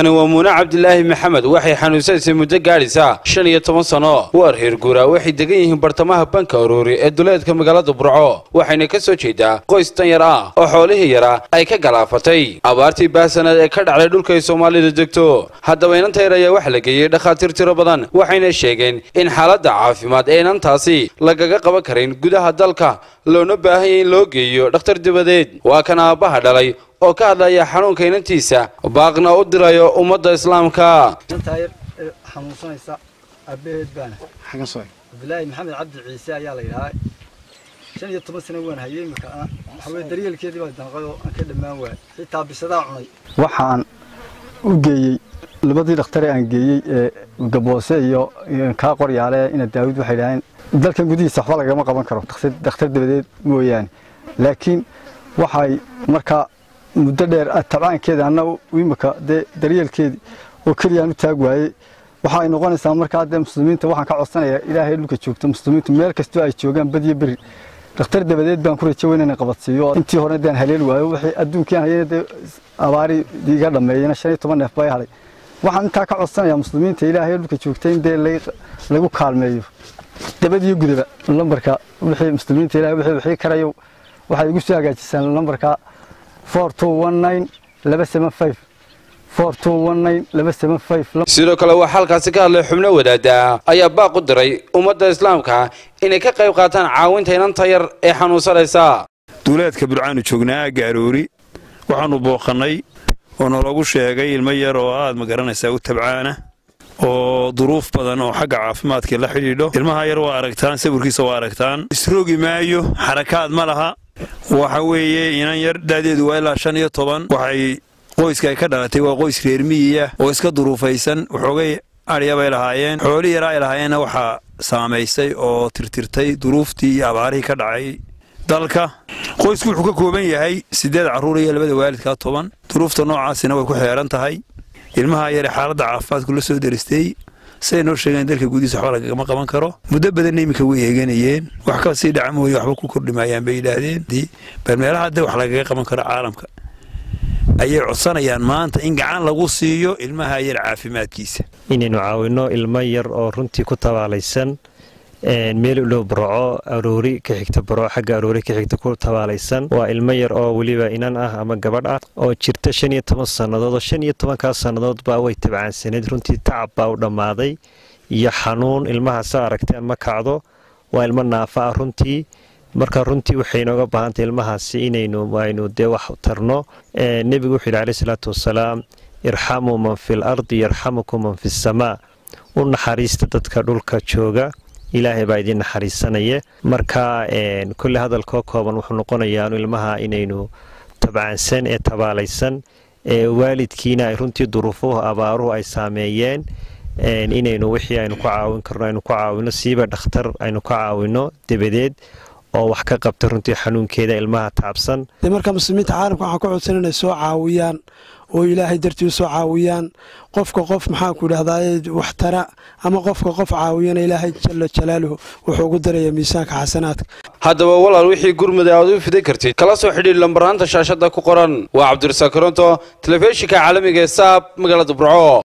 tani waa Muuna Cabdilaahi Maxamed waxay xanuunsaysay muddo gaaraysa 15 sano war heer guura waxay degan yihiin bartamaha banka Aroori ee duleedka magaalada Burco waxayna ka soo jeedaa qoys tan yar ah oo xoolihii yara ay ka galaafatay abaartii baasanad ee ka dhacday dhulka Soomaalida degto haddaba inanta yar ayaa wax la geeyay dhakhaatiir tiro badan waxayna sheegeen in xaaladda caafimaad ee inantaasi lagaga qaban karin gudaha dalka loona baahan yahay in loo geeyo dhakhtar dibadeed waa kan aabaha dhalay oo ka hadlaya xanuunka inantiisa baaqna u dirayo ummadda islaamka intaayar xanuunsanaysa abeed baan xagan soo Abdulaahi Maxamed Cabdi Ciise ayaa la yiraahdaa 15 sano waan hayay marka waxa daryeelkeedii baa danqado ka dhamaan waay xitaa bisada cunay waxaan u geeyay labadii dhakhtar aan geeyay ee gaboose iyo ka qoryaale in Daawud waxay yiraahdeen dalkan gudihiisa waxba laga qaban karo dhakhtar dibadeed mooyaan laakiin waxay marka muddo dheer tabaankeeda annagu imika daryeelkeedii oo kaliya u taag waayay waxay noqonaysaa marka muslimiinta waxaan ka codsanayaa Ilaahay dhulka joogto muslimiintu meel kasta ay joogaan badiyo bari dhakhtar dibadeed baan ku rajaynayaa inay qabadsiiyo intii hore daan haleel waayo wixii adduunkan hayay abaari diiga dhameeyana 15 neef bay halay waxaan inta ka codsanayaa muslimiinta Ilaahay dhulka joogto in lagu kaalmeeyo dabadiyo gudaba lambarka wixii muslimiinta Ilaahay wixii karayo waxay igu soo hagaajisaan lambarka 4219 275 4219 275 sidoo kale waxa halkaas ka hadlay xubno wadaada ayaa baaq u diray ummadda islaamka inay ka qayb qaataan caawinta inanta yar ee xanuunsanaysa duleedka Burcaan joognaa Gaaroori waxaanu booqanay oo nalagu sheegay ilmo yar oo aad ma garanaysaa u tabcaana oo duruuf badan oo xagga caafimaadka la xiriidho ilmaha yar waa aragtaan sawirkiisa waa aragtaan isroogi maayo xarakaad ma laha waxa weeye inan yar daadeedu waa ilaa 15 waxay qoyska ay ka dhalatay waa qoys reer miyiga oo iska duruufaysan waxoogay ariya bay lahaayeen xooli yar ay lahaayeen waxa saameysay oo tirtirtay duruuftii iyo abaarihii ka dhacay dalka qoysku wuxuu ka kooban yahay 8 caruur iyo labada waalidka 10 duruufta noocaasina way ku xeeran tahay ilmaha yar xaaladda caafimaadku la soo daristay sayno sheegeen dalka gudihiisa waxba laga qaban karo muddo badan imika way eeganayeen wax ka sii dhacmooyo waxba ku kordhimayaan bay yiraahdeen bal meelaha hadda wax laga qaban karo caalamka ayay codsanayaan maanta in gacan lagu siiyo ilmaha yar caafimaadkiisa inaynu caawino ilmo yar oo runtii ku tabaalaysan meel u dhow Burco Aroori ka xigta Burco xagga Aroori ka xigta ku tabaalaysan waa ilmo yar oo waliba inan ah ama gabadh ah oo jirta 15 sanadood 15 ka sanadood baa way tabcaansaneed runtii tacab baa u dhamaaday iyo xanuun ilmaha sa aragtay ama kacdo waa ilmo naafa runtii marka runtii waxay inooga baahantay ilmahaasi inaynu wax tarno nabigu wuxuu ilaahay salaatu wasalaam irhamu man fil ardi yarhamukum man fis samaa u naxariista dadka dhulka jooga ilaahay baa idin naxariisanaya marka kulli hadalka kooban wuxuu noqonayaa ilmaha inaynu tabcaansan ee tabaalaysan waalidkiina ay runtii duruufuhu abaaruhu ay saameeyeen inaynu wixii aynu ku caawin karno aynu ku caawino siiba dhakhtar aynu ka caawino dibadeed oo wax ka qabta runtii xanuunkeeda ilmaha taabsan marka muslimiinta caalamka waxa ku codsan inay soo caawiyaan oo Ilaahay dartii soo caawiyaan qofka qof maxaa ku dhahdaa wax tara ama qofka qof caawiyana Ilaahay jalla jalaaluhu wuxuu ugu dareeyaa miisaanka xasanaadka haddaba walaal wixii gurmada aad u fiday kartid kala soo xidhiidh lambaranta shaashada ku qoran waa Cabdirasaaq Koronto telefishinka caalamiga ee SAB magaalada Burco